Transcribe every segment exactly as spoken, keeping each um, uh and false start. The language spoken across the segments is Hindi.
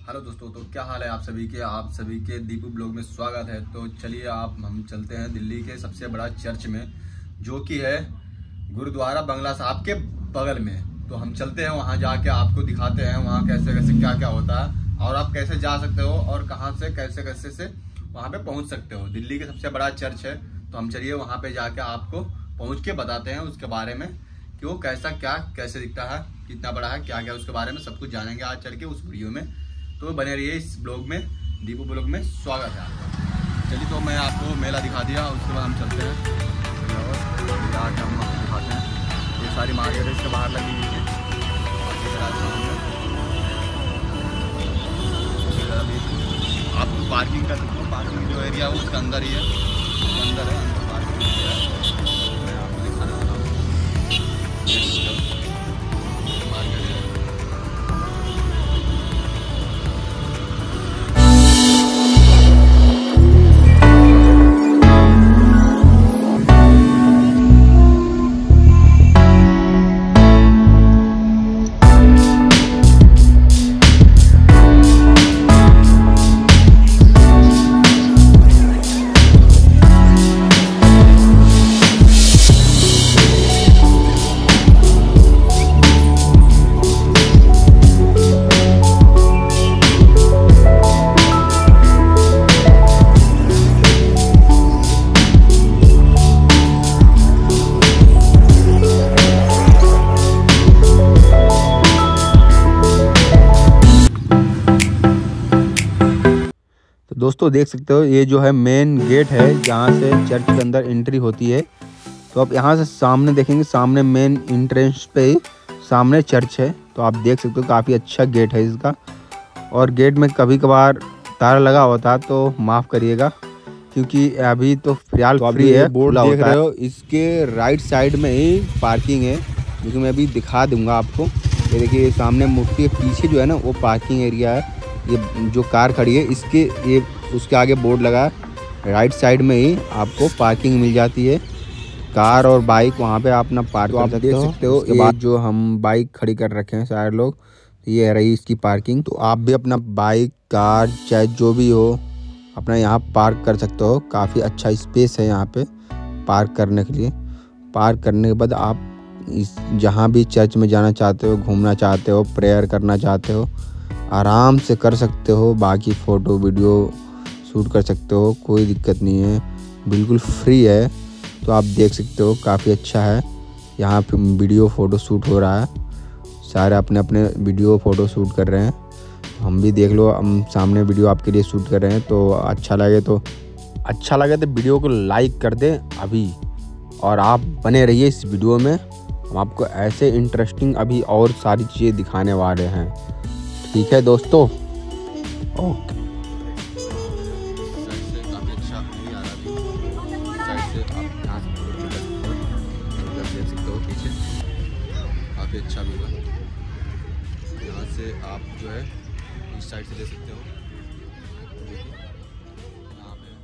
हेलो दोस्तों, तो क्या हाल है आप सभी के आप सभी के दीपू ब्लॉग में स्वागत है। तो चलिए आप हम चलते हैं दिल्ली के सबसे बड़ा चर्च में, जो कि है गुरुद्वारा बंगला साहब के बगल में। तो हम चलते हैं वहां, जाके आपको दिखाते हैं वहां कैसे कैसे क्या क्या होता है और आप कैसे जा सकते हो और कहां से कैसे कैसे से वहां पे पहुंच सकते हो। दिल्ली के सबसे बड़ा चर्च है, तो हम चलिए वहां पे जाके आपको पहुंच के बताते हैं उसके बारे में कि वो कैसा क्या कैसे दिखता है, कितना बड़ा है, क्या क्या उसके बारे में सब कुछ जानेंगे आज चल के उस वीडियो में। तो बने रहिए इस ब्लॉग में, दीपू ब्लॉग में स्वागत है आपका। चलिए तो मैं आपको मेला दिखा दिया, उसके बाद हम चलते हैं और जाके हम आपको दिखाते हैं। ये सारी मार्केट इसके बाहर लगी हुई है। आपको पार्किंग का देखो, पार्किंग जो एरिया है उसके अंदर ही है, अंदर है, अंदर पार्किंग एरिया है। मैं आपको दिखाने वाला हूँ मार्केट है। दोस्तों देख सकते हो, ये जो है मेन गेट है जहाँ से चर्च के अंदर एंट्री होती है। तो आप यहाँ से सामने देखेंगे, सामने मेन एंट्रेंस पे ही सामने चर्च है। तो आप देख सकते हो काफ़ी अच्छा गेट है इसका। और गेट में कभी कभार ताला लगा होता है तो माफ़ करिएगा, क्योंकि अभी तो फिलहाल तो फ्री है। बोर्ड देख रहे हो, इसके राइट साइड में ही पार्किंग है, क्योंकि मैं अभी दिखा दूँगा आपको। ये देखिए सामने मूर्ति के पीछे जो है ना वो पार्किंग एरिया है। ये जो कार खड़ी है इसके ये उसके आगे बोर्ड लगा है। राइट साइड में ही आपको पार्किंग मिल जाती है, कार और बाइक वहाँ पे आप अपना पार्क तो कर सकते हो। सकते हो ये जो हम बाइक खड़ी कर रखे हैं सारे लोग, ये रही इसकी पार्किंग। तो आप भी अपना बाइक कार चाहे जो भी हो अपना यहाँ पार्क कर सकते हो। काफ़ी अच्छा स्पेस है यहाँ पे पार्क करने के लिए। पार्क करने के बाद आप इस जहाँ भी चर्च में जाना चाहते हो, घूमना चाहते हो, प्रेयर करना चाहते हो, आराम से कर सकते हो। बाकी फ़ोटो वीडियो शूट कर सकते हो, कोई दिक्कत नहीं है, बिल्कुल फ्री है। तो आप देख सकते हो काफ़ी अच्छा है। यहाँ पे वीडियो फ़ोटो शूट हो रहा है, सारे अपने अपने वीडियो फ़ोटो शूट कर रहे हैं। हम भी देख लो, हम सामने वीडियो आपके लिए शूट कर रहे हैं। तो अच्छा लगे तो अच्छा लगे तो वीडियो को लाइक कर दें अभी, और आप बने रहिए इस वीडियो में। हम आपको ऐसे इंटरेस्टिंग अभी और सारी चीज़ें दिखाने वाले हैं, ठीक है दोस्तों। ओके काफ़ी अच्छा व्यू है। यहाँ से आप जो है इस साइड से ले सकते हो। यहाँ पे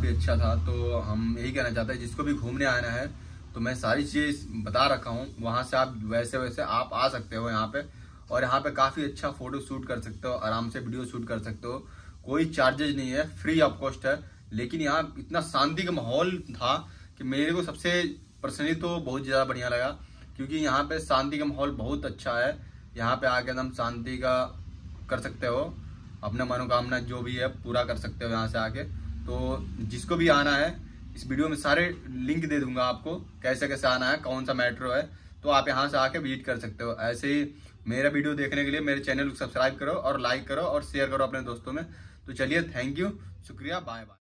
काफ़ी अच्छा था। तो हम यही कहना चाहते हैं जिसको भी घूमने आना है तो मैं सारी चीज़ बता रखा हूँ, वहाँ से आप वैसे वैसे आप आ सकते हो यहाँ पे, और यहाँ पे काफ़ी अच्छा फोटो शूट कर सकते हो, आराम से वीडियो शूट कर सकते हो। कोई चार्जेज नहीं है, फ्री ऑफ कॉस्ट है। लेकिन यहाँ इतना शांति का माहौल था कि मेरे को सबसे पर्सनली तो बहुत ज़्यादा बढ़िया लगा, क्योंकि यहाँ पे शांति का माहौल बहुत अच्छा है। यहाँ पे आके एकदम शांति का कर सकते हो, अपना मनोकामना जो भी है पूरा कर सकते हो यहाँ से आके। तो जिसको भी आना है, इस वीडियो में सारे लिंक दे दूंगा आपको, कैसे कैसे आना है, कौन सा मेट्रो है, तो आप यहाँ से आके विजिट कर सकते हो। ऐसे ही मेरा वीडियो देखने के लिए मेरे चैनल को सब्सक्राइब करो और लाइक करो और शेयर करो अपने दोस्तों में। तो चलिए, थैंक यू, शुक्रिया, बाय बाय।